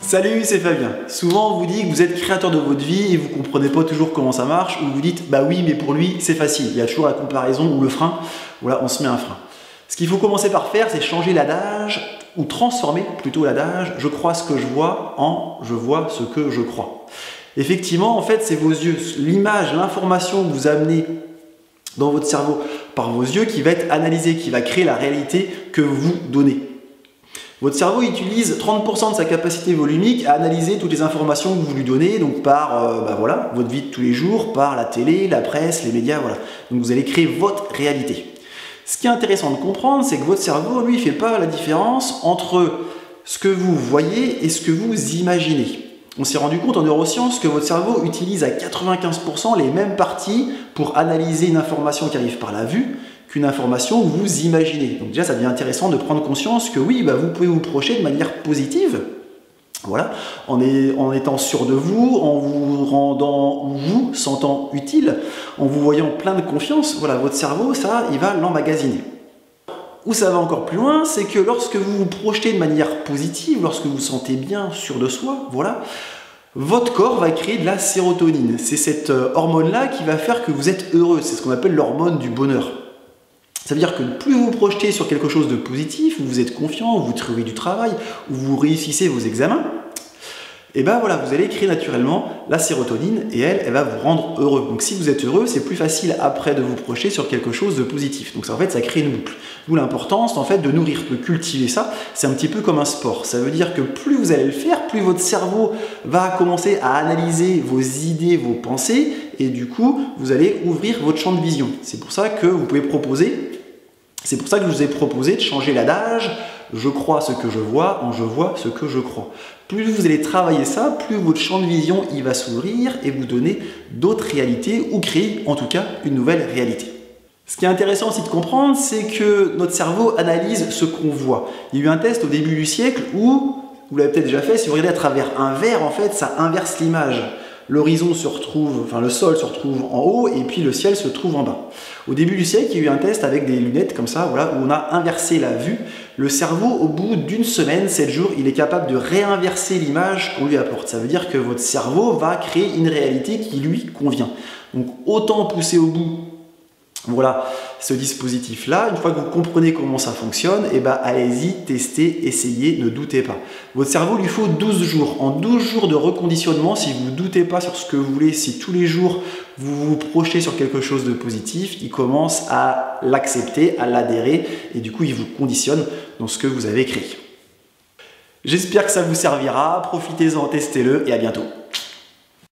Salut, c'est Fabien. Souvent on vous dit que vous êtes créateur de votre vie et vous comprenez pas toujours comment ça marche, ou vous dites bah oui mais pour lui c'est facile. Il y a toujours la comparaison ou le frein. Voilà, on se met un frein. Ce qu'il faut commencer par faire, c'est changer l'adage, ou transformer plutôt l'adage je crois ce que je vois en je vois ce que je crois. Effectivement, en fait, c'est vos yeux, l'image, l'information que vous amenez dans votre cerveau par vos yeux qui va être analysée, qui va créer la réalité que vous donnez. Votre cerveau utilise 30% de sa capacité volumique à analyser toutes les informations que vous lui donnez, donc par voilà, votre vie de tous les jours, par la télé, la presse, les médias, voilà. Donc vous allez créer votre réalité. Ce qui est intéressant de comprendre, c'est que votre cerveau, lui, ne fait pas la différence entre ce que vous voyez et ce que vous imaginez. On s'est rendu compte en neurosciences que votre cerveau utilise à 95% les mêmes parties pour analyser une information qui arrive par la vue qu'une information que vous imaginez. Donc déjà, ça devient intéressant de prendre conscience que oui, vous pouvez vous projeter de manière positive, voilà, en étant sûr de vous, en vous rendant ou vous sentant utile, en vous voyant plein de confiance. Voilà, votre cerveau, ça, il va l'emmagasiner. Où ça va encore plus loin, c'est que lorsque vous vous projetez de manière positive, lorsque vous vous sentez bien sûr de soi, voilà, votre corps va créer de la sérotonine. C'est cette hormone-là qui va faire que vous êtes heureux. C'est ce qu'on appelle l'hormone du bonheur. Ça veut dire que plus vous vous projetez sur quelque chose de positif, où vous êtes confiant, où vous trouvez du travail, où vous réussissez vos examens, et ben voilà, vous allez créer naturellement la sérotonine et elle va vous rendre heureux. Donc si vous êtes heureux, c'est plus facile après de vous projeter sur quelque chose de positif. Donc ça, en fait, ça crée une boucle. D'où l'importance en fait de nourrir, de cultiver ça. C'est un petit peu comme un sport. Ça veut dire que plus vous allez le faire, plus votre cerveau va commencer à analyser vos idées, vos pensées, et du coup, vous allez ouvrir votre champ de vision. C'est pour ça que vous pouvez proposer. C'est pour ça que je vous ai proposé de changer l'adage « je crois ce que je vois » en « je vois ce que je crois ». Plus vous allez travailler ça, plus votre champ de vision il va s'ouvrir et vous donner d'autres réalités ou créer en tout cas une nouvelle réalité. Ce qui est intéressant aussi de comprendre, c'est que notre cerveau analyse ce qu'on voit. Il y a eu un test au début du siècle où, vous l'avez peut-être déjà fait, si vous regardez à travers un verre, en fait, ça inverse l'image. L'horizon se retrouve, enfin le sol se retrouve en haut et puis le ciel se trouve en bas. Au début du siècle, il y a eu un test avec des lunettes comme ça, voilà, où on a inversé la vue. Le cerveau, au bout d'une semaine, 7 jours, il est capable de réinverser l'image qu'on lui apporte. Ça veut dire que votre cerveau va créer une réalité qui lui convient. Donc autant pousser au bout, voilà, ce dispositif-là. Une fois que vous comprenez comment ça fonctionne, allez-y, testez, essayez, ne doutez pas. Votre cerveau lui faut 12 jours. En 12 jours de reconditionnement, si vous ne doutez pas sur ce que vous voulez, si tous les jours vous vous projetez sur quelque chose de positif, il commence à l'accepter, à l'adhérer, et du coup, il vous conditionne dans ce que vous avez créé. J'espère que ça vous servira. Profitez-en, testez-le, et à bientôt.